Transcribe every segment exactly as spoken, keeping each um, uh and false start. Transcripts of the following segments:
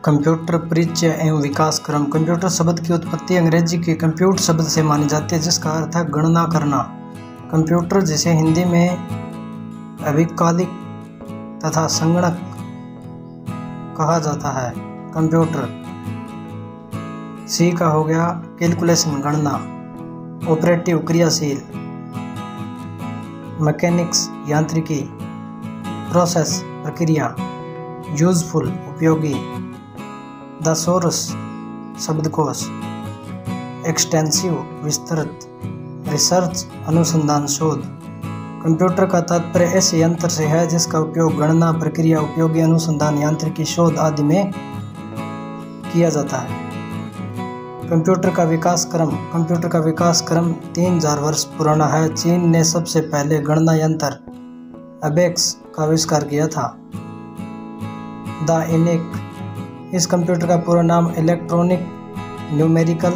Computer परिचय एवं विकास क्रम। कंप्यूटर शब्द की उत्पत्ति अंग्रेजी के कंप्यूट शब्द से मानी जाती है, जिसका अर्थ है गणना करना। कंप्यूटर, जिसे हिंदी में अभिकालिक तथा संगणक कहा जाता है। कंप्यूटर सी का हो गया कैलकुलेशन गणना, ऑपरेटिव क्रियाशील, मैकेनिक्स यांत्रिकी, प्रोसेस प्रक्रिया, यूजफुल उपयोगी, दसोरस शब्दकोश, एक्सटेंसिव विस्तृत, रिसर्च अनुसंधान शोध। कंप्यूटर का तात्पर्य ऐसे यंत्र से है जिसका उपयोग गणना, प्रक्रिया, उपयोगी, अनुसंधान, यांत्रिकी, शोध आदि में किया जाता है। कंप्यूटर का विकास क्रम। कंप्यूटर का विकास क्रम तीन हजार वर्ष पुराना है। चीन ने सबसे पहले गणना यंत्र अबेक्स का आविष्कार किया था। The ENIAC. इस कंप्यूटर का पूरा नाम electronic numerical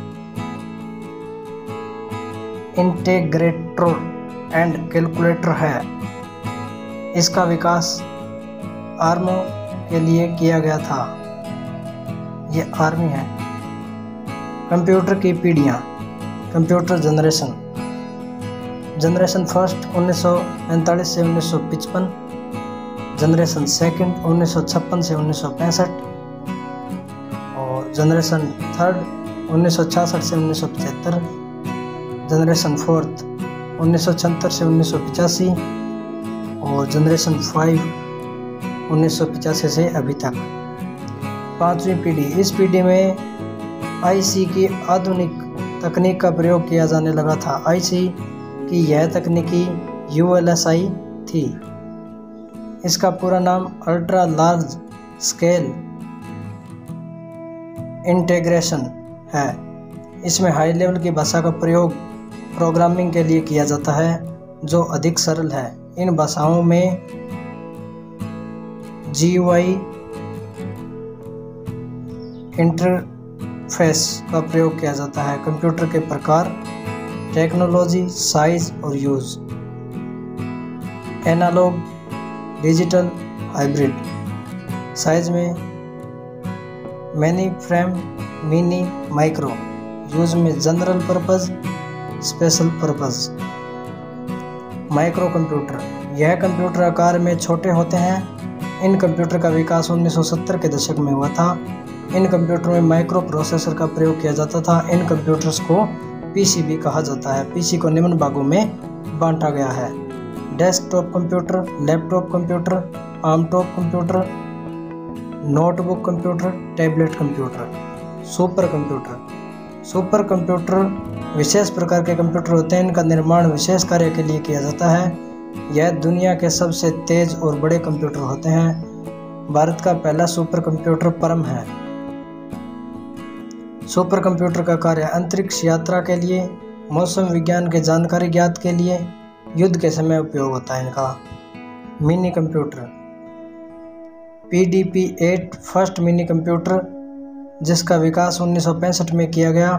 integrator and calculator है। इसका विकास आर्मों के लिए किया गया था। ये आर्मी है। कंप्यूटर की पीढ़ियाँ। Computer generation. जनरेशन फर्स्ट उन्नीस सौ पैंतालीस से उन्नीस सौ पचपन, जनरेशन सेकंड उन्नीस सौ छप्पन से उन्नीस सौ पैंसठ और जनरेशन थर्ड उन्नीस सौ छियासठ से उन्नीस सौ पचहत्तर, जनरेशन फोर्थ उन्नीस सौ छिहत्तर से उन्नीस सौ पचासी और जनरेशन फाइव उन्नीस सौ पचासी से अभी तक। पांचवी पीढ़ी। इस पीढ़ी में आईसी की आधुनिक तकनीक का प्रयोग किया जाने लगा था। आईसी की यह तकनीकी यूएलएसआई थी। इसका पूरा नाम अल्ट्रा लार्ज स्केल इंटीग्रेशन है। इसमें हाई लेवल की भाषा का प्रयोग प्रोग्रामिंग के लिए किया जाता है, जो अधिक सरल है। इन भाषाओं में जीयूआई इंटरफेस का प्रयोग किया जाता है। कंप्यूटर के प्रकार, टेक्नोलॉजी, साइज और use. Analogue, digital, hybrid. Size में mainframe, mini, micro. Use में general purpose, special purpose. Microcomputer. यह कंप्यूटर आकार में छोटे होते हैं। इन कंप्यूटर का विकास उन्नीस सौ सत्तर के दशक में हुआ था। इन कंप्यूटर में माइक्रो प्रोसेसर का प्रयोग किया जाता था। इन कंप्यूटर्स को पीसी भी कहा जाता है। पीसी को निम्न भागों में बांटा गया है: desktop computer, laptop computer, palmtop computer, notebook computer, tablet computer. Supercomputer. Supercomputer विशेष प्रकार के कंप्यूटर होते हैं। इनका निर्माण विशेष कार्य के लिए किया जाता है। यह दुनिया के सबसे तेज और बड़े कंप्यूटर होते हैं। भारत का पहला सुपर कंप्यूटर परम है। सुपर कंप्यूटर का कार्य अंतरिक्ष यात्रा के लिए, मौसम विज्ञान के जानकारी ज्ञात के लिए, युद्ध के समय उपयोग होता है इनका। Mini computer. PDP eight first mini computer, जिसका विकास उन्नीस सौ पैंसठ में किया गया।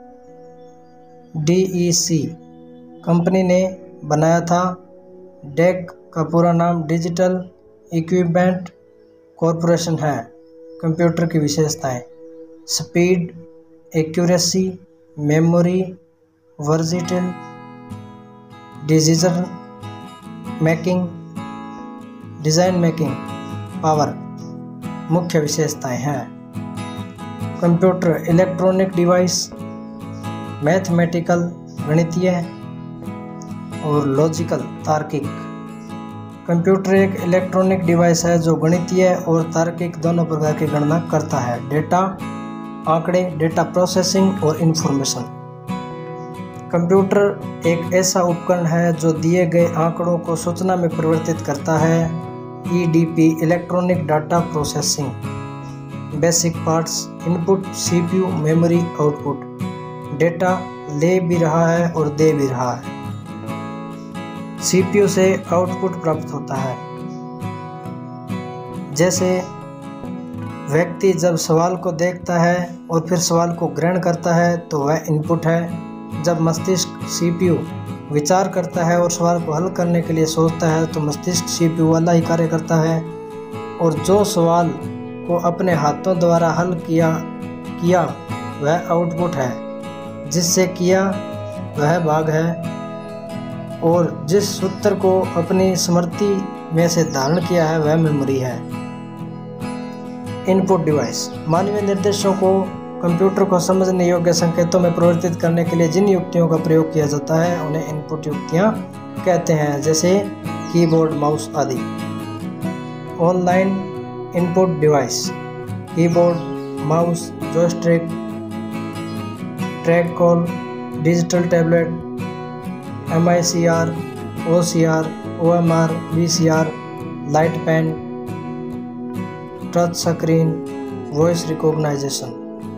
डीईसी कंपनी ने बनाया था। डेक का पूरा नाम डिजिटल इक्विपमेंट कॉरपोरेशन है। कंप्यूटर की विशेषताएं: speed, accuracy, memory, versatile, decision making, design making, power. मुख्य विशेषताएं हैं: कंप्यूटर इलेक्ट्रॉनिक डिवाइस, मैथमेटिकल गणितीय और लॉजिकल तार्किक। कंप्यूटर एक इलेक्ट्रॉनिक डिवाइस है जो गणितीय और तार्किक दोनों प्रकार की गणना करता है। डेटा, आंकड़े, डेटा प्रोसेसिंग और इंफॉर्मेशन। कंप्यूटर एक ऐसा उपकरण है जो दिए गए आंकड़ों को सूचना में परिवर्तित करता है। EDP electronic data processing. Basic parts: input, CPU, memory, output. Data ले भी रहा है और दे भी रहा है। सीपीयू से आउटपुट प्राप्त होता है। जैसे व्यक्ति जब सवाल को देखता है और फिर सवाल को ग्रहण करता है तो वह इनपुट है। जब मस्तिष्क सीपीयू विचार करता है और सवाल को हल करने के लिए सोचता है तो मस्तिष्क सीपीयू वाला ही कार्य करता है। और जो सवाल को अपने हाथों द्वारा हल किया किया वह आउटपुट है, जिससे किया वह भाग है, और जिस सूत्र को अपनी स्मृति में से धारण किया है वह मेमोरी है। इनपुट डिवाइस मानवीय निर्देशों को कंप्यूटर को समझने योग्य संकेतों में परिवर्तित करने के लिए जिन युक्तियों का प्रयोग किया जाता है उन्हें इनपुट युक्तियां कहते हैं, जैसे कीबोर्ड, माउस आदि। Online input device keyboard, mouse, joystick, track ball, digital tablet, M I C R, O C R, O M R, V C R, light pen, touch screen, voice recognization.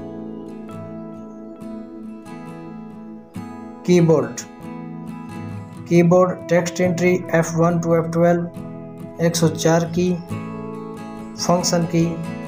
Keyboard keyboard text entry F one two F twelve, एक सौ चार की, function की,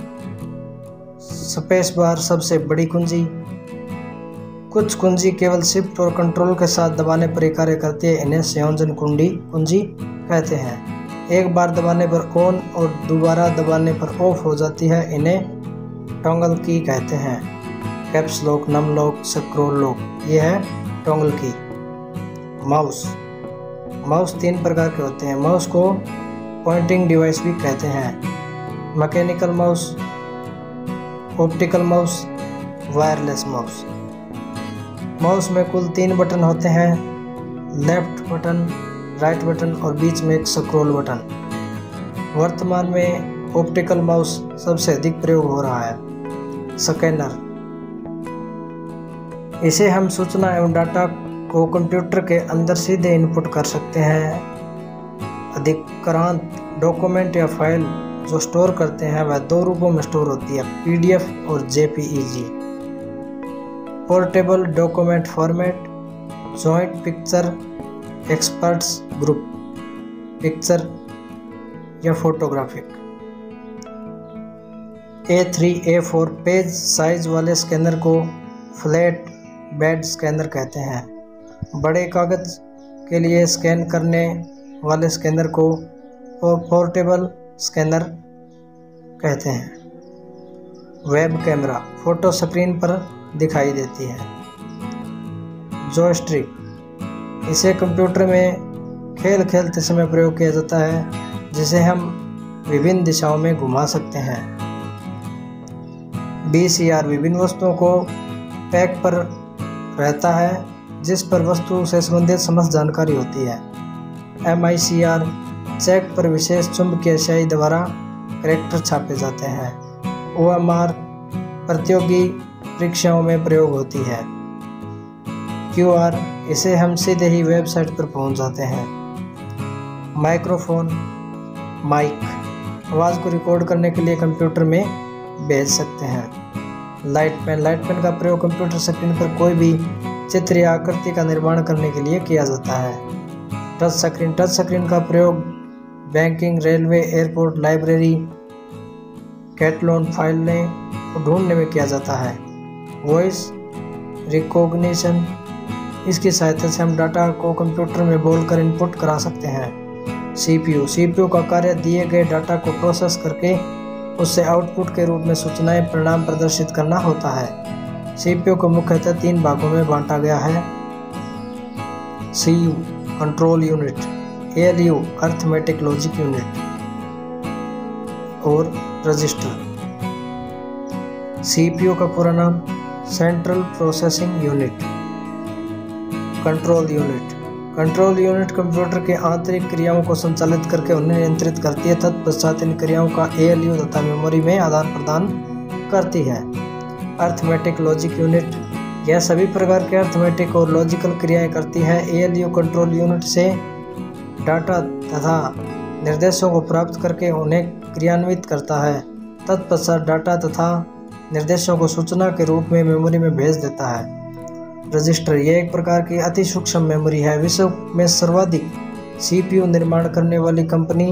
space bar सबसे बड़ी कुंजी। कुछ कुंजी केवल शिफ्ट और कंट्रोल के साथ दबाने पर ही कार्य करती है, इन्हें संयोजन कुंडी कुंजी कहते हैं। एक बार दबाने पर ऑन और दोबारा दबाने पर ऑफ हो जाती है, इन्हें टॉगल की कहते हैं। Caps lock, num lock, scroll lock, ये है टॉगल की। माउस माउस तीन प्रकार के होते हैं। माउस को पॉइंटिंग डिवाइस भी कहते हैं। Mechanical mouse, optical mouse, wireless mouse. Mouse में कुल तीन बटन होते हैं, लेफ्ट बटन, राइट बटन और बीच में एक स्क्रॉल बटन। वर्तमान में ऑप्टिकल माउस सबसे अधिक प्रयोग हो रहा है। स्कैनर, इसे हम सूचना एवं डाटा को कंप्यूटर के अंदर सीधे इनपुट कर सकते हैं। अधिकांश डॉक्यूमेंट या फाइल जो स्टोर करते हैं वह दो रूपों में स्टोर होती है, पी डी एफ और J P E G. Portable document format, joint picture, experts group picture या photographic. A three A four page size वाले स्कैनर को फ्लैट बेड स्कैनर कहते हैं। बड़े कागज के लिए स्कैन करने वाले स्कैनर को पोर्टेबल स्कैनर कहते हैं। वेब कैमरा फोटो स्क्रीन पर दिखाई देती है। जॉयस्टिक, इसे कंप्यूटर में खेल खेलते समय प्रयोग किया जाता है, जिसे हम विभिन्न दिशाओं में घुमा सकते हैं। वी सी आर, विभिन्न वस्तुओं को पैक पर रहता है जिस पर वस्तु से संबंधित समस्त जानकारी होती है। M I C R, cheque पर विशेष चुंबकीय स्याही द्वारा कैरेक्टर छापे जाते हैं। ओ एम आर, प्रतियोगी परीक्षाओं में प्रयोग होती है। क्यू आर, इसे हम सीधे ही वेबसाइट पर पहुंच जाते हैं। माइक्रोफोन, माइक, आवाज़ को रिकॉर्ड करने के लिए कंप्यूटर में भेज सकते हैं। लाइट पेन, लाइट पेन का प्रयोग कंप्यूटर स्क्रीन पर कोई भी चित्र या आकृति का निर्माण करने के लिए किया जाता है। टच स्क्रीन, टच स्क्रीन का प्रयोग banking, railway, airport, library, catalogue फाइलें को ढूंढने में किया जाता है। वॉइस रिकॉग्निशन, इसकी सहायता से हम डाटा को कंप्यूटर में बोलकर इनपुट करा सकते हैं। सीपीयू, सीपीयू का कार्य दिए गए डाटा को प्रोसेस करके उससे आउटपुट के रूप में सूचनाएं परिणाम प्रदर्शित करना होता है। सीपीयू को मुख्यतः तीन भागों में बांटा गया है। CU control unit, ALU arithmetic logic unit और रजिस्टर। सीपीयू का पूरा नाम central processing unit. Control unit, control unit computer के आंतरिक क्रियाओं को संचालित करके उन्हें नियंत्रित करती है। तत्पश्चात इन क्रियाओं का एएलयू तथा मेमोरी में आदान प्रदान करती है। अर्थमेटिक लॉजिक यूनिट, यह सभी प्रकार के अर्थमेटिक और लॉजिकल क्रियाएं करती है। एएलयू कंट्रोल यूनिट से डाटा तथा निर्देशों को प्राप्त करके उन्हें क्रियान्वित करता है। तत्पश्चात डाटा तथा निर्देशों को सूचना के रूप में मेमोरी में भेज देता है। रजिस्टर, यह एक प्रकार की अति सूक्ष्म मेमोरी है। विश्व में सर्वाधिक सीपीयू निर्माण करने वाली कंपनी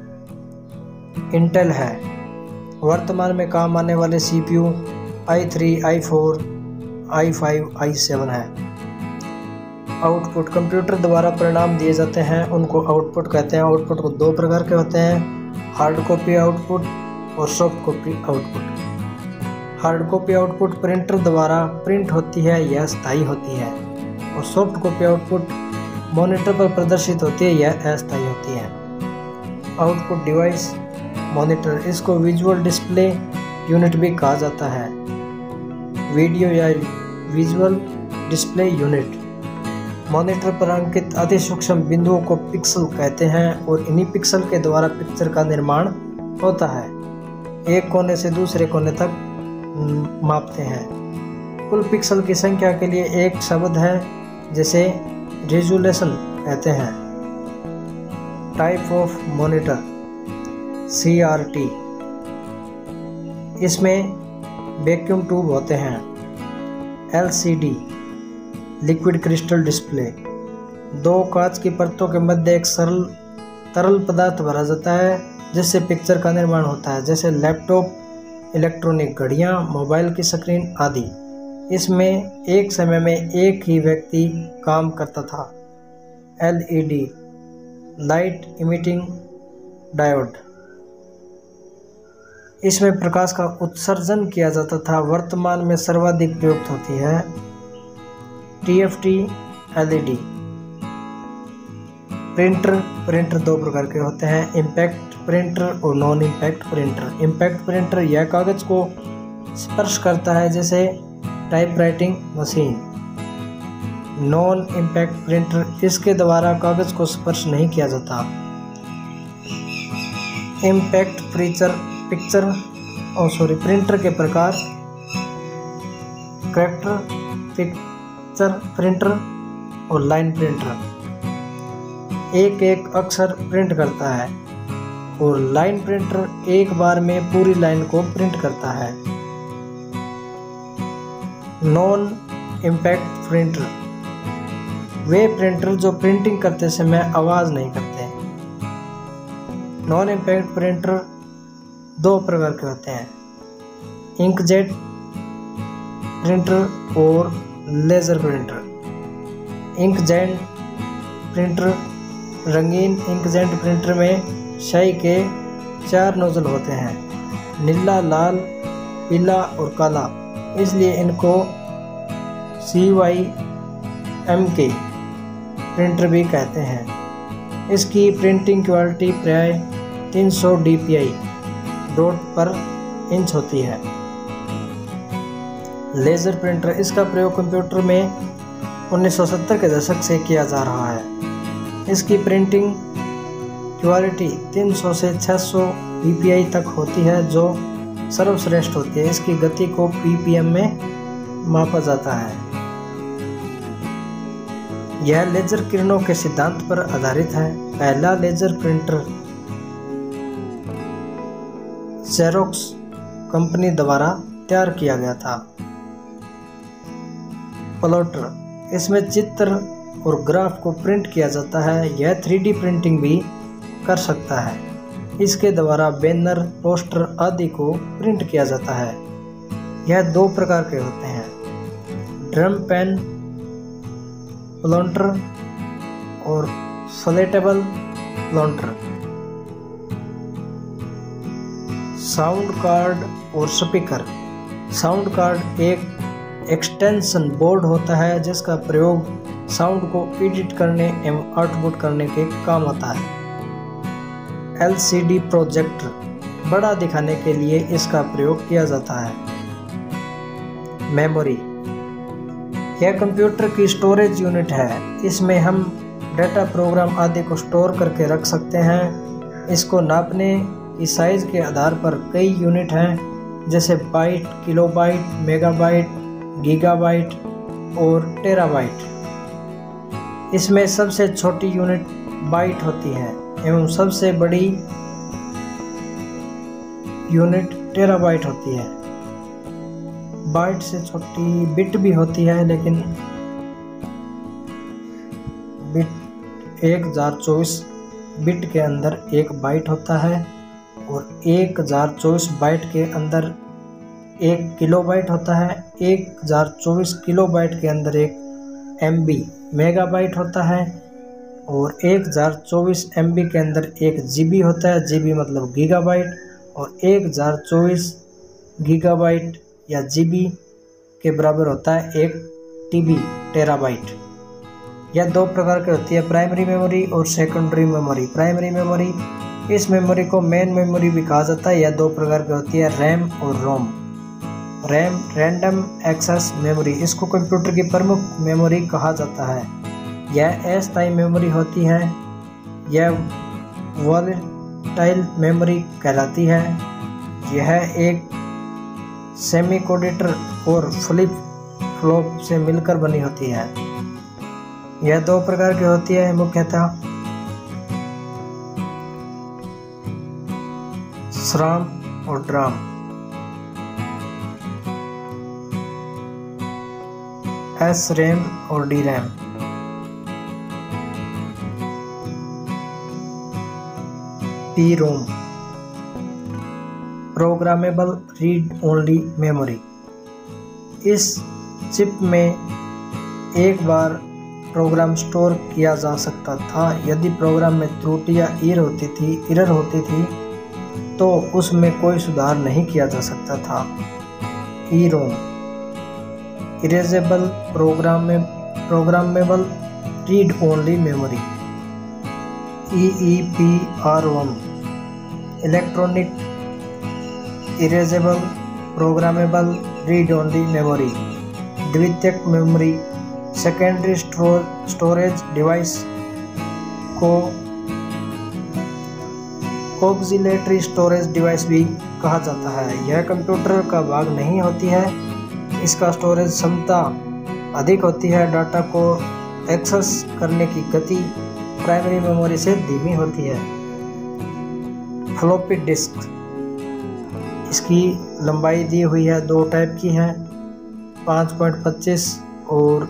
इंटेल है। वर्तमान में काम आने वाले CPU I three, I four, I five, I seven है। आउटपुट, कंप्यूटर द्वारा परिणाम दिए जाते हैं, उनको आउटपुट कहते हैं। आउटपुट को दो प्रकार के होते हैं, हार्ड कॉपी आउटपुट और soft copy output. Hard copy output printer द्वारा प्रिंट होती है, यह स्थायी होती है, और सॉफ्ट कॉपी आउटपुट मॉनिटर पर प्रदर्शित होती है, यह अस्थायी होती है। आउटपुट डिवाइस मॉनिटर, इसको विजुअल डिस्प्ले यूनिट भी कहा जाता है। वीडियो या विजुअल डिस्प्ले यूनिट, मॉनिटर पर अंकित अति सूक्ष्म बिंदुओं को पिक्सल कहते हैं और इन्हीं पिक्सल के द्वारा पिक्चर का निर्माण होता है। एक कोने से दूसरे कोने तक मापते हैं। कुल पिक्सल की संख्या के लिए एक शब्द है जिसे रिजोल्यूशन कहते हैं। Type of monitor C R T, इसमें वैक्यूम ट्यूब होते हैं। L C D liquid crystal display, दो कांच की परतों के मध्य एक सरल तरल पदार्थ भरा जाता है जिससे पिक्चर का निर्माण होता है, जैसे लैपटॉप, इलेक्ट्रॉनिक घड़ियां, मोबाइल की स्क्रीन आदि। इसमें एक समय में एक ही व्यक्ति काम करता था। L E D light emitting diode, इसमें प्रकाश का उत्सर्जन किया जाता था, वर्तमान में सर्वाधिक प्रयुक्त होती है। T F T L E D printer, printer दो प्रकार के होते हैं, इम्पैक्ट प्रिंटर और non impact printer. Impact printer यह कागज को स्पर्श करता है जैसे typewriting machine. Non impact printer, इसके द्वारा कागज को स्पर्श नहीं किया जाता। इम्पैक्ट प्रिंटर पिक्चर और सॉरी प्रिंटर के प्रकार, कैरेक्टर पिक्चर प्रिंटर और लाइन प्रिंटर। एक एक अक्षर प्रिंट करता है और लाइन प्रिंटर एक बार में पूरी लाइन को प्रिंट करता है। नॉन इम्पैक्ट प्रिंटर, वे प्रिंटर जो प्रिंटिंग करते समय आवाज नहीं करते। नॉन इम्पैक्ट प्रिंटर दो प्रकार के होते हैं, इंकजेट प्रिंटर और लेजर प्रिंटर। इंकजेट प्रिंटर, रंगीन इंकजेट प्रिंटर में स्याही के चार नोजल होते हैं, नीला, लाल, पीला और काला, इसलिए इनको C Y M K printer भी कहते हैं। इसकी प्रिंटिंग क्वालिटी प्राय तीन सौ डी पी आई डॉट पर इंच होती है। लेज़र प्रिंटर, इसका प्रयोग कंप्यूटर में उन्नीस सौ सत्तर के दशक से किया जा रहा है। इसकी प्रिंटिंग क्वालिटी तीन सौ से छह सौ डी पी आई तक होती है, जो सर्वश्रेष्ठ होती है। इसकी गति को पी पी एम में मापा जाता है। यह लेजर किरणों के सिद्धांत पर आधारित है। पहला लेजर प्रिंटर जेरोक्स कंपनी द्वारा तैयार किया गया था। प्लॉटर, इसमें चित्र और ग्राफ को प्रिंट किया जाता है। यह थ्री डी प्रिंटिंग भी कर सकता है। इसके द्वारा बैनर, पोस्टर आदि को प्रिंट किया जाता है। यह दो प्रकार के होते हैं, ड्रम पेन प्लॉटर और फ्लैटेबल प्लॉटर। साउंड कार्ड और स्पीकर, साउंड कार्ड एक एक्सटेंशन बोर्ड होता है जिसका प्रयोग साउंड को एडिट करने एवं आउटपुट करने के काम आता है। एल सी डी प्रोजेक्टर, बड़ा दिखाने के लिए इसका प्रयोग किया जाता है। मेमोरी, यह कंप्यूटर की स्टोरेज यूनिट है। इसमें हम डेटा, प्रोग्राम आदि को स्टोर करके रख सकते हैं। इसको नापने की साइज के आधार पर कई यूनिट हैं, जैसे बाइट, किलोबाइट, मेगाबाइट, गीगाबाइट और टेराबाइट। इसमें सबसे छोटी यूनिट बाइट होती है एवं सबसे बड़ी यूनिट टेराबाइट होती है। बाइट से छोटी बिट भी होती है, लेकिन बिट एक हजार चौबीस बिट के अंदर एक बाइट होता है और एक हजार चौबीस बाइट के अंदर एक किलोबाइट होता है। एक हजार चौबीस किलोबाइट के अंदर एक एम बी मेगाबाइट होता है और एक हजार चौबीस एम बी के अंदर एक जी बी होता है। जी बी मतलब गीगाबाइट, और एक हज़ार चौबीस गीगाबाइट या जीबी के बराबर होता है एक टीबी टेराबाइट। यह दो प्रकार की होती है, प्राइमरी मेमोरी और सेकेंडरी मेमोरी। प्राइमरी मेमोरी, इस मेमोरी को मेन मेमोरी भी कहा जाता है। यह दो प्रकार की होती है, रैम और ROM. RAM random access memory, इसको कंप्यूटर की प्रमुख मेमोरी कहा जाता है। यह अस्थायी मेमोरी होती है। यह वॉलेटाइल मेमोरी कहलाती है। यह एक सेमी कोडेटर और फ्लिप फ्लॉप से मिलकर बनी होती है। यह दो प्रकार की होती है मुख्यतः, स्राम और ड्राम। एस रैम और D RAM. P ROM, programmable read only memory. इस चिप में एक बार प्रोग्राम स्टोर किया जा सकता था। यदि प्रोग्राम में त्रुटि या ईर होती थी एरर होती थी तो उसमें कोई सुधार नहीं किया जा सकता था। ई रोम, इरेजेबल प्रोग्राम में programmable read only memory. E E P R one, electronic erasable programmable read only memory. द्वितीयक मेमोरी, सेकेंडरी स्टोरेज डिवाइस को ऑक्सिलरी स्टोरेज डिवाइस भी कहा जाता है। यह कंप्यूटर का भाग नहीं होती है। इसका स्टोरेज क्षमता अधिक होती है। डाटा को एक्सेस करने की गति प्राइमरी मेमोरी से धीमी होती है। फ्लॉपी डिस्क, इसकी लंबाई दी हुई है, दो टाइप की है, पाँच पॉइंट पच्चीस और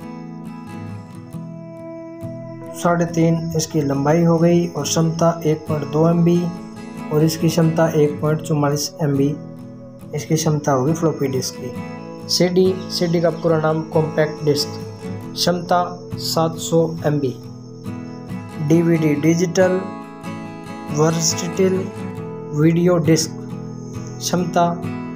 साढ़े तीन इसकी लंबाई हो गई और क्षमता एक पॉइंट दो एम बी और इसकी क्षमता एक पॉइंट चौवालीस एम बी इसकी क्षमता होगी फ्लॉपी डिस्क की। सीडी, सीडी का पूरा नाम कॉम्पैक्ट डिस्क, क्षमता सात सौ M B. DVD, digital versatile video disc, क्षमता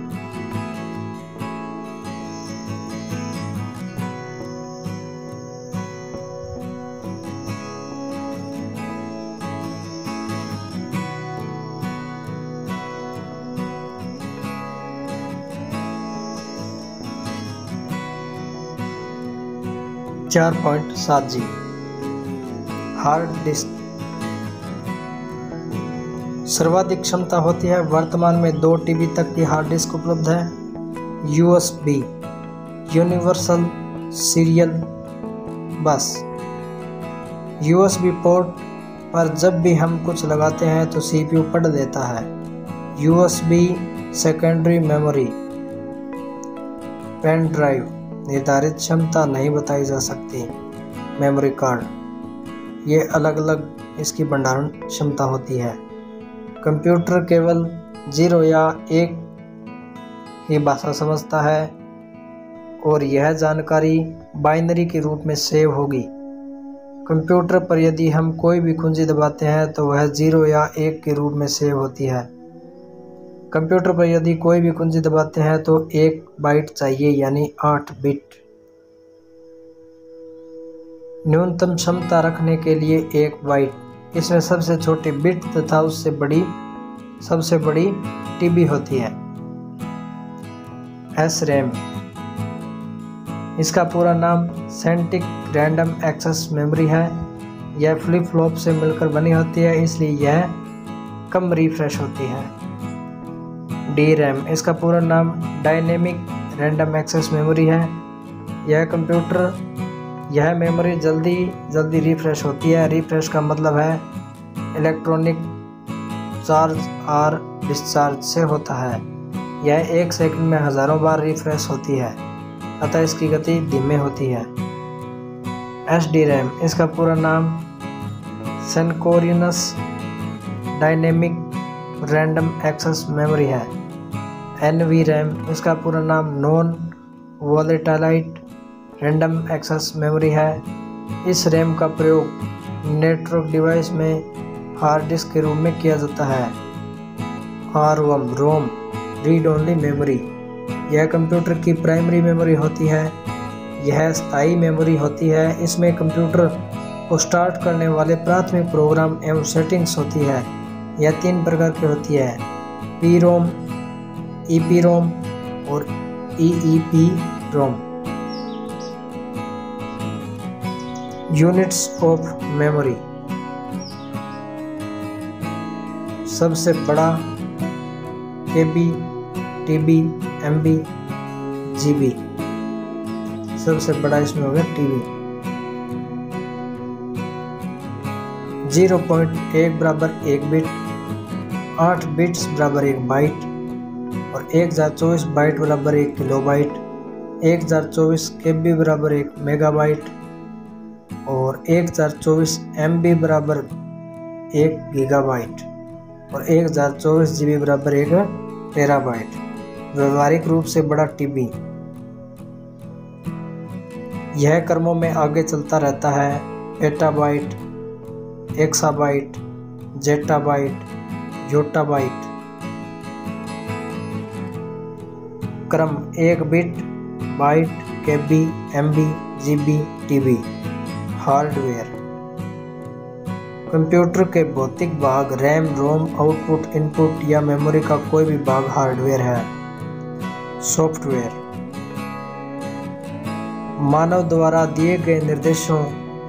चार पॉइंट सात जी। हार्ड डिस्क, सर्वाधिक क्षमता होती है। वर्तमान में दो टीबी तक की हार्ड डिस्क उपलब्ध है। USB, universal serial bus, USB port पर जब भी हम कुछ लगाते हैं तो सीपीयू पढ़ देता है। USB secondary memory. Pen drive, निर्धारित क्षमता नहीं बताई जा सकती। मेमोरी कार्ड, ये अलग अलग इसकी भंडारण क्षमता होती है। कंप्यूटर केवल जीरो या एक ही भाषा समझता है और यह जानकारी बाइनरी के रूप में सेव होगी। कंप्यूटर पर यदि हम कोई भी कुंजी दबाते हैं तो वह जीरो या एक के रूप में सेव होती है। कंप्यूटर पर यदि कोई भी कुंजी दबाते हैं तो एक बाइट चाहिए, यानी आठ बिट। न्यूनतम क्षमता रखने के लिए एक बाइट। इसमें सबसे छोटी बिट तथा उससे बड़ी सबसे बड़ी टीबी होती है। एस रैम, इसका पूरा नाम स्टैटिक रैंडम एक्सेस मेमोरी है। यह फ्लिप फ्लॉप से मिलकर बनी होती है, इसलिए यह कम रिफ्रेश होती है। डी रैम, इसका पूरा नाम डायनेमिक रैंडम एक्सेस मेमोरी है। यह कंप्यूटर यह मेमोरी जल्दी जल्दी रिफ्रेश होती है। रिफ्रेश का मतलब है इलेक्ट्रॉनिक चार्ज और डिस्चार्ज से होता है। यह एक सेकंड में हजारों बार रिफ्रेश होती है, अतः इसकी गति धीमे होती है। एस डी रैम, इसका पूरा नाम synchronous dynamic random access memory है। एन वी रैम, इसका पूरा नाम non volatile random access memory है। इस रैम का प्रयोग नेटवर्क डिवाइस में हार्ड डिस्क के रूप में किया जाता है। ROM ROM read only memory, यह कंप्यूटर की प्राइमरी मेमोरी होती है। यह स्थायी मेमोरी होती है। इसमें कंप्यूटर को स्टार्ट करने वाले प्राथमिक प्रोग्राम एवं सेटिंग्स होती है। यह तीन प्रकार की होती है, पी रोम, ई पी रोम और E E P ROM. Units of memory, सबसे बड़ा केबी, टीबी, एमबी, जीबी। सबसे बड़ा इसमें हो गया टीबी। जीरो पॉइंट एक बराबर एक बिट, आठ बिट्स बराबर एक बाइट और एक हजार चौबीस बाइट बराबर एक किलो बाइट, एक हजार चौबीस केबी बराबर एक मेगाबाइट और एक हजार चौबीस एमबी बराबर एक गीगाबाइट और एक हजार चौबीस जीबी बराबर एक टेराबाइट। व्यवहारिक रूप से बड़ा टीबी। यह क्रमों में आगे चलता रहता है, पेटाबाइट, एक्साबाइट, जेटाबाइट, योटाबाइट। क्रम एक bit, byte, KB, MB, GB, TB. Hardware, computer के भौतिक भाग रैम, रोम, आउटपुट, इनपुट या मेमोरी का कोई भी भाग हार्डवेयर है। सॉफ्टवेयर, मानव द्वारा दिए गए निर्देशों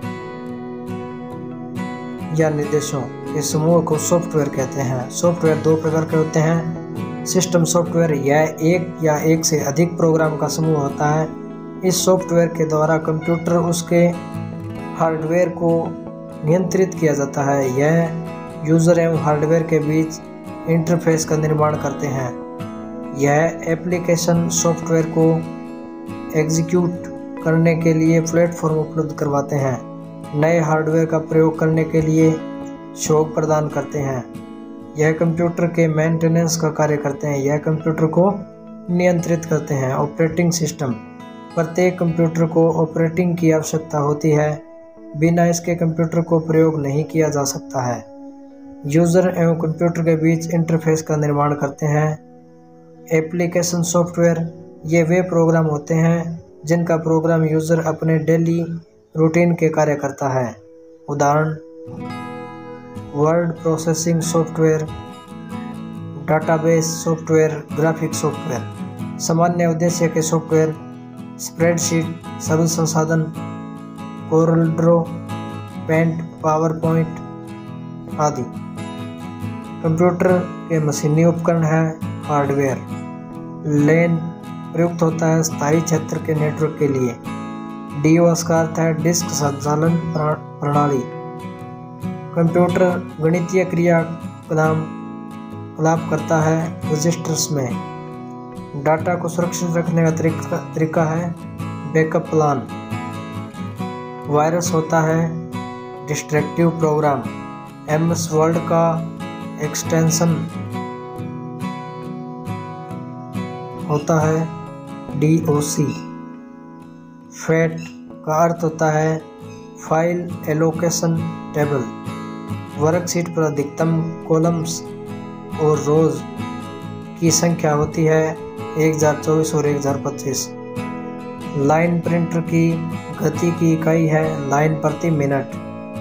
या निर्देशों के समूह को सॉफ्टवेयर कहते हैं। सॉफ्टवेयर दो प्रकार के होते हैं। सिस्टम सॉफ्टवेयर, यह एक या एक से अधिक प्रोग्राम का समूह होता है। इस सॉफ्टवेयर के द्वारा कंप्यूटर उसके हार्डवेयर को नियंत्रित किया जाता है। यह यूजर एवं हार्डवेयर के बीच इंटरफेस का निर्माण करते हैं। यह एप्लीकेशन सॉफ्टवेयर को एग्जीक्यूट करने के लिए प्लेटफॉर्म उपलब्ध करवाते हैं, नए हार्डवेयर का प्रयोग करने के लिए शौक प्रदान करते हैं। यह कंप्यूटर के मेंटेनेंस का कार्य करते हैं। यह कंप्यूटर को नियंत्रित करते हैं। ऑपरेटिंग सिस्टम, प्रत्येक कंप्यूटर को ऑपरेटिंग की आवश्यकता होती है, बिना इसके कंप्यूटर को प्रयोग नहीं किया जा सकता है। यूज़र एवं कंप्यूटर के बीच इंटरफेस का निर्माण करते हैं। एप्लीकेशन सॉफ्टवेयर, ये वे प्रोग्राम होते हैं जिनका प्रोग्राम यूज़र अपने डेली रूटीन के कार्य करता है। उदाहरण, word processing software, database software, graphic software. सामान्य उद्देश्य के सॉफ्टवेयर, स्प्रेडशीट, शब्द संसाधन, Corel Draw, paint, PowerPoint आदि। कंप्यूटर के मशीनी उपकरण है। हार्डवेयर, लैन प्रयुक्त होता है स्थायी क्षेत्र के नेटवर्क के लिए। डीओएस का अर्थ है डिस्क संचालन प्रणाली। कंप्यूटर गणितीय क्रियाकलाप कलाप करता है रजिस्टर्स में। डाटा को सुरक्षित रखने का तरीका तरीका है बैकअप प्लान। वायरस होता है डिस्ट्रक्टिव प्रोग्राम। एमएस वर्ड का एक्सटेंशन होता है डीओसी। फैट का अर्थ होता है फाइल एलोकेशन टेबल। वर्कशीट पर अधिकतम कॉलम्स और रोज की संख्या होती है एक हज़ार चौबीस और एक हज़ार पच्चीस। लाइन प्रिंटर की गति की इकाई है लाइन प्रति मिनट।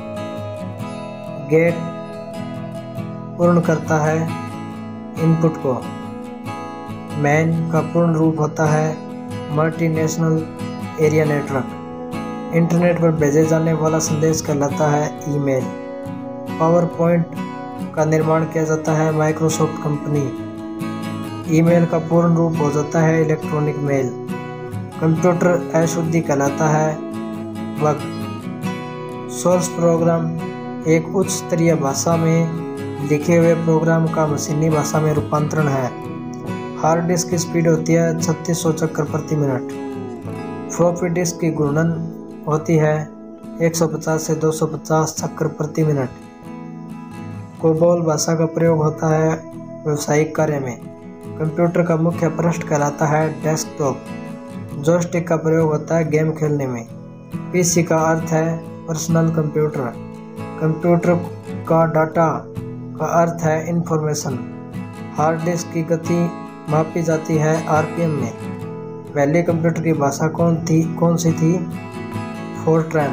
गेट पूर्ण करता है इनपुट को। मैन का पूर्ण रूप होता है मल्टीनेशनल एरिया नेटवर्क। इंटरनेट पर भेजे जाने वाला संदेश कहलाता है ईमेल। पावर पॉइंट का निर्माण किया जाता है माइक्रोसॉफ्ट कंपनी। ईमेल का पूर्ण रूप हो जाता है इलेक्ट्रॉनिक मेल। कंप्यूटर अशुद्धि कहलाता है बग। सोर्स प्रोग्राम एक उच्च स्तरीय भाषा में लिखे हुए प्रोग्राम का मशीनी भाषा में रूपांतरण है। हार्ड डिस्क की स्पीड होती है छत्तीस सौ चक्कर प्रति मिनट। फ्लॉपी डिस्क की घूर्णन होती है एक सौ पचास से दो सौ पचास चक्कर प्रति मिनट। कोबोल भाषा का प्रयोग होता है व्यावसायिक कार्य में। कंप्यूटर का मुख्य पृष्ठ कहलाता है डेस्कटॉप। जॉयस्टिक का प्रयोग होता है गेम खेलने में। पीसी का अर्थ है पर्सनल कंप्यूटर। कंप्यूटर का डाटा का अर्थ है इंफॉर्मेशन। हार्ड डिस्क की गति मापी जाती है आरपीएम में। पहले कंप्यूटर की भाषा कौन थी कौन सी थी? फोर्ट्रैन।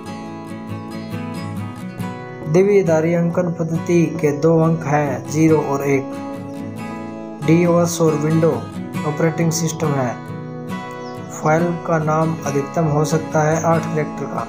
द्विआधारी अंकन पद्धति के दो अंक हैं, जीरो और एक। डीओएस और विंडो ऑपरेटिंग सिस्टम है। फाइल का नाम अधिकतम हो सकता है आठ कैरेक्टर का।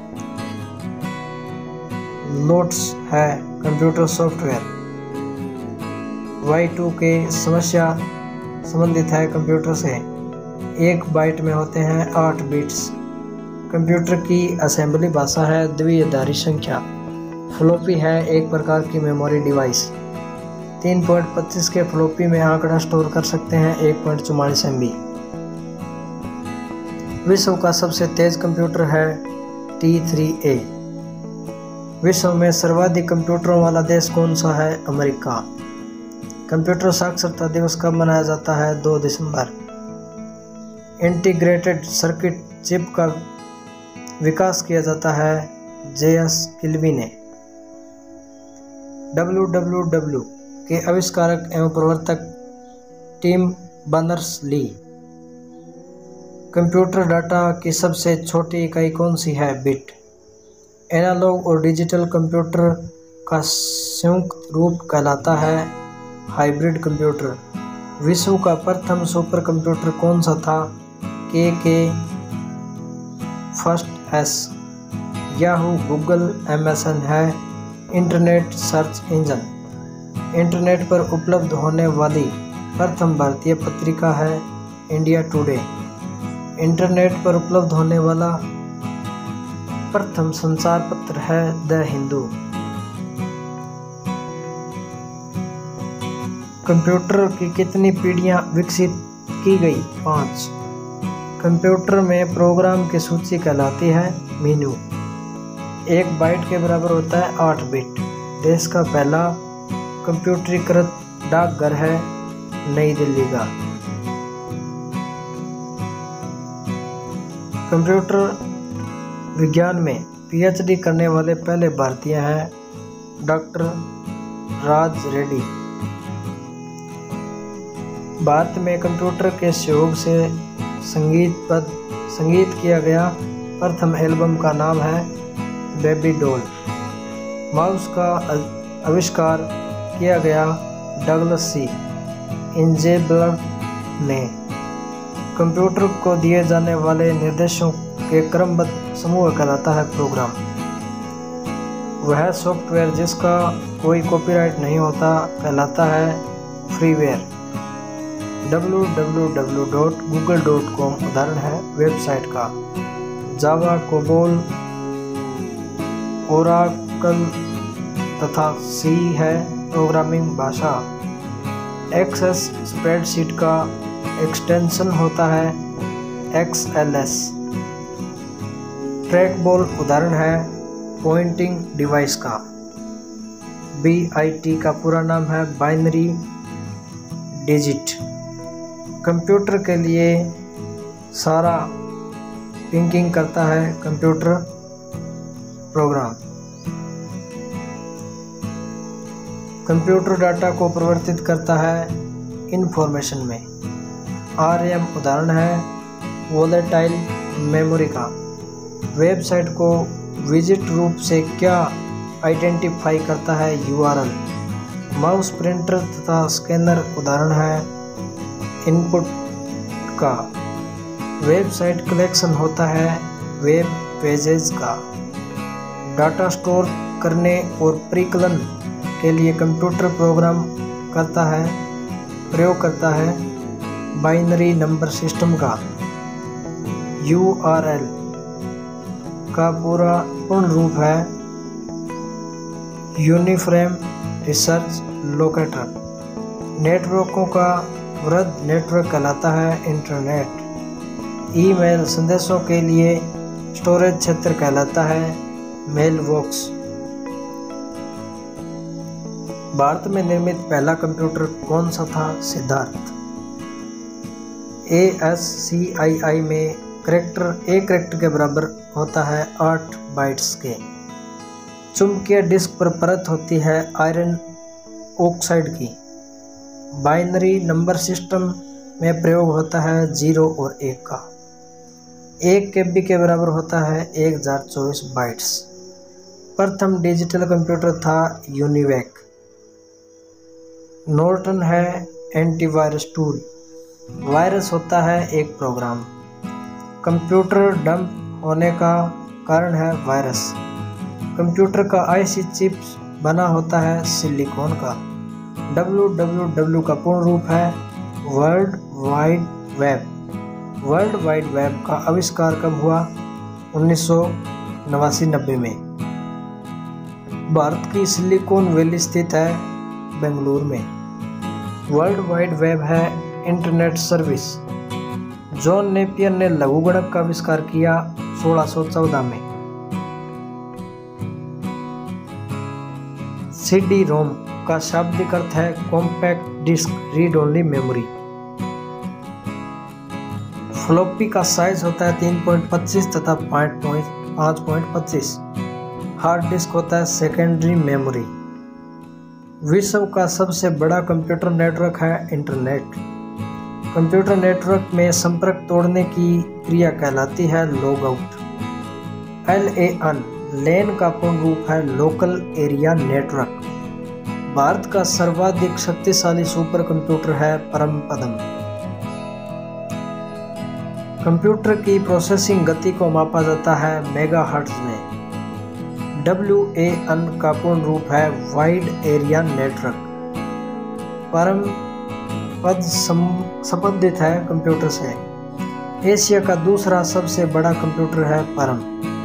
लोट्स है कंप्यूटर सॉफ्टवेयर। वाई टू के समस्या संबंधित है कंप्यूटर से। एक बाइट में होते हैं आठ बिट्स। कंप्यूटर की असेंबली भाषा है द्विआधारी संख्या। फ्लॉपी है एक प्रकार की मेमोरी डिवाइस। तीन पॉइंट पच्चीस के फ्लॉपी में आंकड़ा स्टोर कर सकते हैं एक पॉइंट चौवालीस एम बी। विश्व का सबसे तेज कंप्यूटर है टी थ्री ए। विश्व में सर्वाधिक कंप्यूटरों वाला देश कौन सा है? अमेरिका। कंप्यूटर साक्षरता दिवस कब मनाया जाता है? दो दिसंबर। इंटीग्रेटेड सर्किट चिप का विकास किया जाता है जे एस किल्वी ने। डब्ल्यू डब्ल्यू डब्ल्यू के आविष्कारक एवं प्रवर्तक टिम बर्नर्स-ली। कंप्यूटर डाटा की सबसे छोटी इकाई कौन सी है? बिट। एनालॉग और डिजिटल कंप्यूटर का संयुक्त रूप कहलाता है हाइब्रिड कंप्यूटर। विश्व का प्रथम सुपर कंप्यूटर कौन सा था? के के first S. Yahoo, Google, MSN है इंटरनेट सर्च इंजन। इंटरनेट पर उपलब्ध होने वाली प्रथम भारतीय पत्रिका है इंडिया टुडे। इंटरनेट पर उपलब्ध होने वाला प्रथम संचार पत्र है द हिंदू। कंप्यूटर की कितनी पीढ़ियां विकसित की गई? पाँच। कंप्यूटर में प्रोग्राम की सूची कहलाती है मेनू। एक बाइट के बराबर होता है आठ बिट। देश का पहला कंप्यूटरीकृत डाकघर है नई दिल्ली का। कंप्यूटर विज्ञान में पीएचडी करने वाले पहले भारतीय हैं डॉक्टर राज रेड्डी। भारत में कंप्यूटर के सहयोग से संगीत पद संगीत किया गया प्रथम एल्बम का नाम है बेबी डॉल। माउस का आविष्कार किया गया डगलस सी इंजेबलर ने। कंप्यूटर को दिए जाने वाले निर्देशों के क्रमबद्ध समूह कहलाता है प्रोग्राम। वह सॉफ्टवेयर जिसका कोई कॉपीराइट नहीं होता कहलाता है freeware. W W W dot Google dot com उदाहरण है वेबसाइट का। जावा, कोबोल, ओराकल तथा सी है प्रोग्रामिंग भाषा। एक्सेस स्प्रेडशीट का एक्सटेंशन होता है एक्स एल एस। ट्रैकबॉल उदाहरण है पॉइंटिंग डिवाइस का। बी आई टी का पूरा नाम है बाइनरी डिजिट। कंप्यूटर के लिए सारा थिंकिंग करता है कंप्यूटर प्रोग्राम। कंप्यूटर डाटा को परिवर्तित करता है इंफॉर्मेशन में। आर एम उदाहरण है वोलेटाइल मेमोरी का। वेबसाइट को विजिट रूप से क्या आइडेंटिफाई करता है? U R L. Mouse, printer तथा स्कैनर उदाहरण है इनपुट का। वेबसाइट कलेक्शन होता है वेब पेजेस का। डाटा स्टोर करने और परिकलन के लिए कंप्यूटर प्रोग्राम करता है प्रयोग करता है बाइनरी नंबर सिस्टम का। यू आर एल का पूरा पूर्ण रूप है यूनिफ्रेम रिसर्च लोकेटर। नेटवर्कों का वृहद नेटवर्क कहलाता है इंटरनेट। ईमेल संदेशों के लिए स्टोरेज क्षेत्र कहलाता है मेल बॉक्स। भारत में निर्मित पहला कंप्यूटर कौन सा था? सिद्धार्थ। ए एस सी आई आई में करैक्टर एक करैक्टर के बराबर होता है आठ बाइट्स के। चुंबकीय डिस्क पर परत होती है आयरन ऑक्साइड की। बाइनरी नंबर सिस्टम में प्रयोग होता है जीरो और एक का। एक केबी के बराबर होता है एक हजार चौबीस बाइट्स। प्रथम डिजिटल कंप्यूटर था यूनिवैक। नॉर्टन है एंटीवायरस टूल। वायरस होता है एक प्रोग्राम। कंप्यूटर डंप होने का कारण है वायरस। कंप्यूटर का आईसी चिप्स बना होता है सिलिकॉन का। डब्ल्यू डब्ल्यू डब्ल्यू का पूर्ण रूप है world wide web. World wide web का आविष्कार कब हुआ? उन्नीस सौ नवासी नब्बे में। भारत की सिलिकॉन वैली स्थित है बेंगलुरु में। वर्ल्ड वाइड वेब है इंटरनेट सर्विस। जॉन नेपियर ने लघुगणक का आविष्कार किया सोलह सौ चौदह में। सीडी रोम का शाब्दिक अर्थ है compact disc read only memory. Floppy का साइज होता है तीन पॉइंट पच्चीस तथा पाँच पॉइंट पच्चीस। हार्ड डिस्क होता है सेकेंडरी मेमोरी। विश्व का सबसे बड़ा कंप्यूटर नेटवर्क है इंटरनेट। कंप्यूटर नेटवर्क में संपर्क तोड़ने की क्रिया कहलाती है log out. L A N LAN का पूर्ण रूप है लोकल एरिया नेटवर्क। भारत का सर्वाधिक शक्तिशाली सुपर कंप्यूटर है परमपदम। कंप्यूटर की प्रोसेसिंग गति को मापा जाता है मेगाहर्ट्ज में। डब्ल्यू ए एन का पूर्ण रूप है वाइड एरिया नेटवर्क। परम पद संबंधित है कंप्यूटर से। एशिया का दूसरा सबसे बड़ा कंप्यूटर है परम।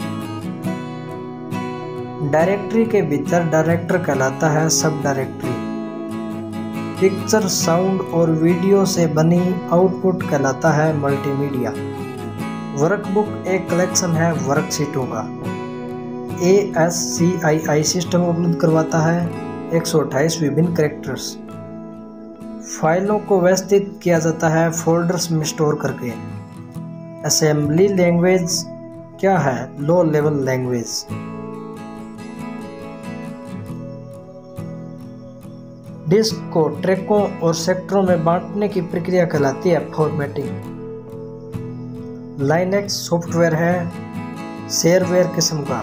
डायरेक्टरी के भीतर डायरेक्टर कहलाता है सब डायरेक्टरी। पिक्चर, साउंड और वीडियो से बनी आउटपुट कहलाता है मल्टीमीडिया। वर्कबुक एक कलेक्शन है वर्कशीटों का। A S C I I system उपलब्ध करवाता है एक सौ अट्ठाईस विभिन्न कैरेक्टर्स। फाइलों को व्यवस्थित किया जाता है फोल्डर्स में स्टोर करके। असेंबली लैंग्वेज क्या है? Low level language. डिस्क को ट्रैकों और सेक्टरों में बांटने की प्रक्रिया कहलाती है फॉर्मेटिंग। लाइनेक्स सॉफ्टवेयर है शेयरवेयर किस्म का।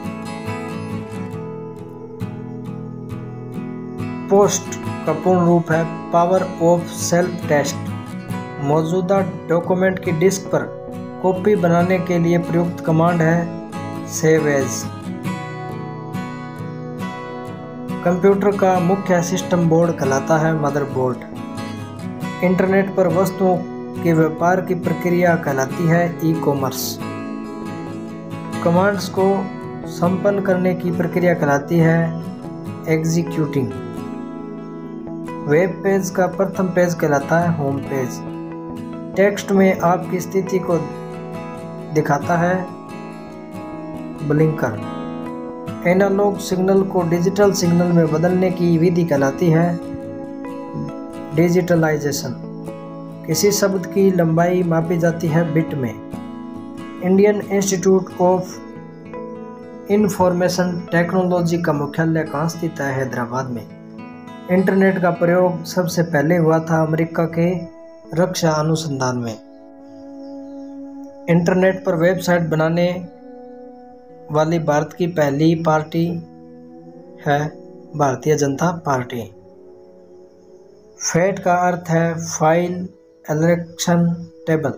पोस्ट का पूर्ण रूप है पावर ऑफ सेल्फ टेस्ट। मौजूदा डॉक्यूमेंट की डिस्क पर कॉपी बनाने के लिए प्रयुक्त कमांड है सेव एज। कंप्यूटर का मुख्य सिस्टम बोर्ड कहलाता है मदरबोर्ड। इंटरनेट पर वस्तुओं के व्यापार की प्रक्रिया कहलाती है ई कॉमर्स। कमांड्स को संपन्न करने की प्रक्रिया कहलाती है एग्जीक्यूटिंग। वेब पेज का प्रथम पेज कहलाता है होम पेज। टेक्स्ट में आपकी स्थिति को दिखाता है ब्लिंकर। एनालॉग सिग्नल को डिजिटल सिग्नल में बदलने की विधि कहलाती है डिजिटलाइजेशन। किसी शब्द की लंबाई मापी जाती है बिट में। Indian Institute of Information Technology का मुख्यालय कहाँ स्थित है? हैदराबाद में। इंटरनेट का प्रयोग सबसे पहले हुआ था अमेरिका के रक्षा अनुसंधान में। इंटरनेट पर वेबसाइट बनाने वाली भारत की पहली पार्टी है भारतीय जनता पार्टी। फैट का अर्थ है file allocation table.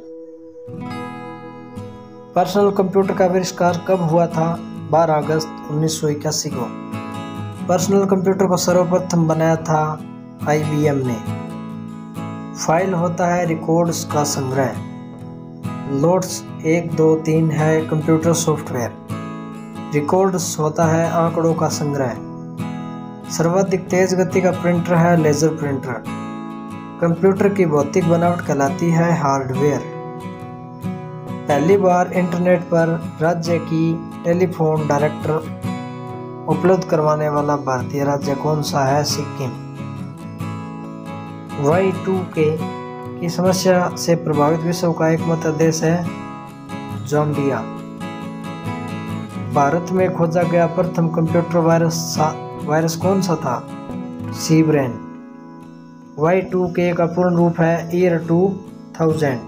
Personal computer का आविष्कार कब हुआ था? बारह अगस्त उन्नीस सौ इक्यासी को। पर्सनल कंप्यूटर को सर्वप्रथम बनाया था आई बी एम ने। फाइल होता है रिकॉर्ड्स का संग्रह। लोड्स एक दो तीन है कंप्यूटर सॉफ्टवेयर। रिकॉर्ड्स होता है आंकड़ों का संग्रह। सर्वाधिक तेज गति का प्रिंटर है लेजर प्रिंटर। कंप्यूटर की भौतिक बनावट कहलाती है हार्डवेयर। पहली बार इंटरनेट पर राज्य की टेलीफोन डायरेक्टर उपलब्ध करवाने वाला भारतीय राज्य कौन सा है? सिक्किम। वाई टू के की समस्या से प्रभावित विश्व का एकमात्र देश है जाम्बिया। भारत में खोजा गया प्रथम कंप्यूटर वायरस वायरस कौन सा था? सी ब्रेन। वाई टू के का पूर्ण रूप है ईयर टू थाउजेंड।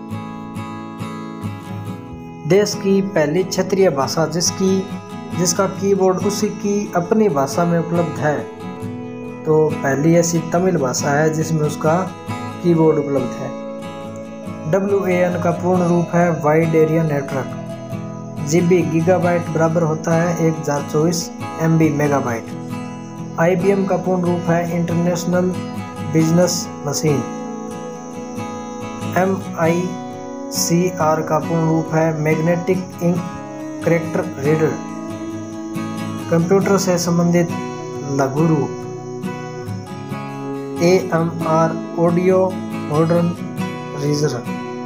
देश की पहली क्षेत्रीय भाषा जिसकी जिसका कीबोर्ड उसी की अपनी भाषा में उपलब्ध है, तो पहली ऐसी तमिल भाषा है जिसमें उसका कीबोर्ड उपलब्ध है। डब्ल्यू ए एन का पूर्ण रूप है wide area network. GB gigabyte बराबर होता है एक हज़ार चौबीस M B megabyte. I B M का पूर्ण रूप है international business machine. M I C R का पूर्ण रूप है magnetic ink character reader. Computer से संबंधित लघु रूप A M R audio modern riser.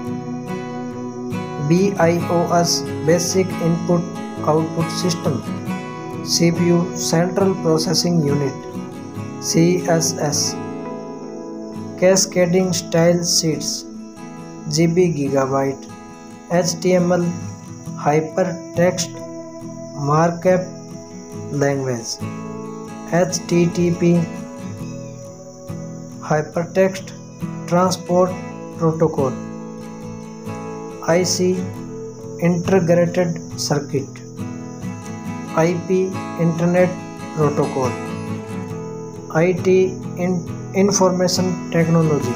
B I O S basic input output system. C P U central processing unit. C S S cascading style sheets. GB gigabyte. H T M L hyper text markup language. H T T P hypertext transport protocol. I C integrated circuit. I P internet protocol. I T information technology.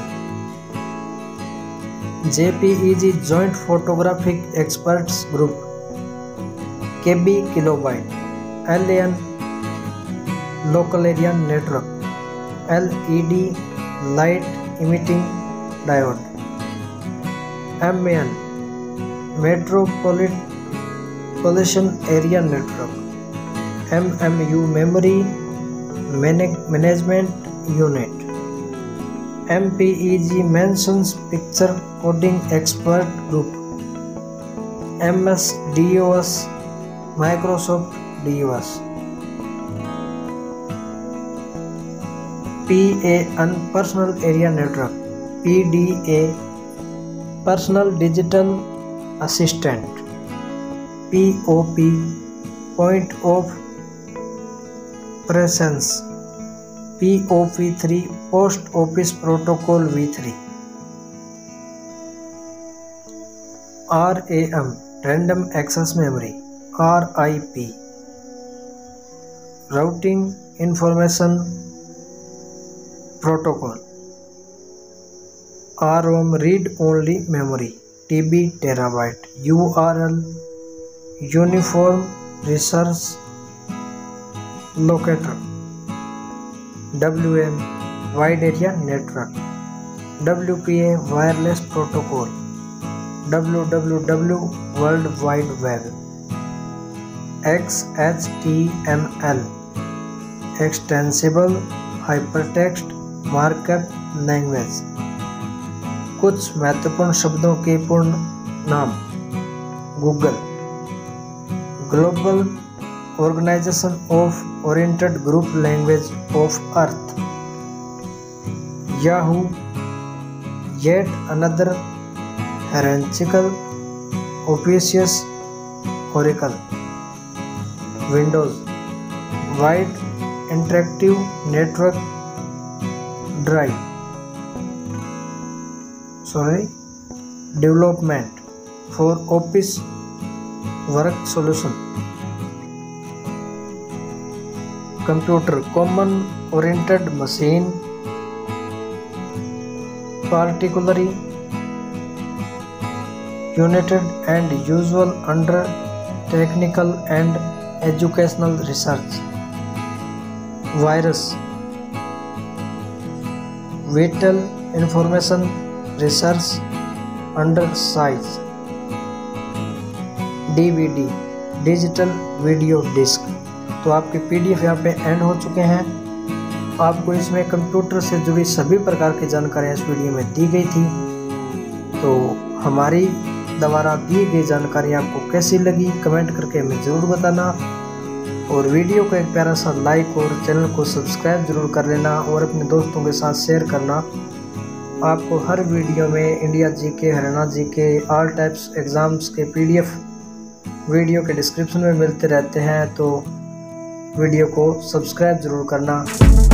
J P E G joint photographic experts group. K B kilobyte. L A N local area network. L E D light emitting diode. M A N metropolitan area network. M M U memory management unit. M P E G mentions picture coding expert group. M S D O S Microsoft D O S. P A N personal area network. P D A personal digital assistant. P O P point of presence. P O P three post office protocol V three. R A M random access memory. R I P routing information protocol. R O M read only memory T B terabyte. U R L uniform resource locator. W M wide area network. W P A wireless protocol. W W W world wide web. X H T M L extensible hypertext markup language. कुछ महत्वपूर्ण शब्दों के पूर्ण नाम। Google global organisation of oriented group language of earth. Yahoo yet another hierarchical officious oracle. Windows wide interactive network drive sorry development for office work solution. Computer common oriented machine particularly united and usual under technical and educational research. Virus vital information research under size. D V D digital video disc. तो आपके PDF यहाँ पे and हो चुके हैं। आपको इसमें computer से जुड़ी सभी प्रकार की जानकारियाँ इस वीडियो में दी गई थी। तो हमारी द्वारा दी गई जानकारी आपको कैसी लगी कमेंट करके हमें ज़रूर बताना, और वीडियो को एक प्यारा सा लाइक और चैनल को सब्सक्राइब जरूर कर लेना और अपने दोस्तों के साथ शेयर करना। आपको हर वीडियो में India GK, Haryana GK, all types exams के पीडीएफ वीडियो के डिस्क्रिप्शन में मिलते रहते हैं, तो वीडियो को सब्सक्राइब जरूर करना।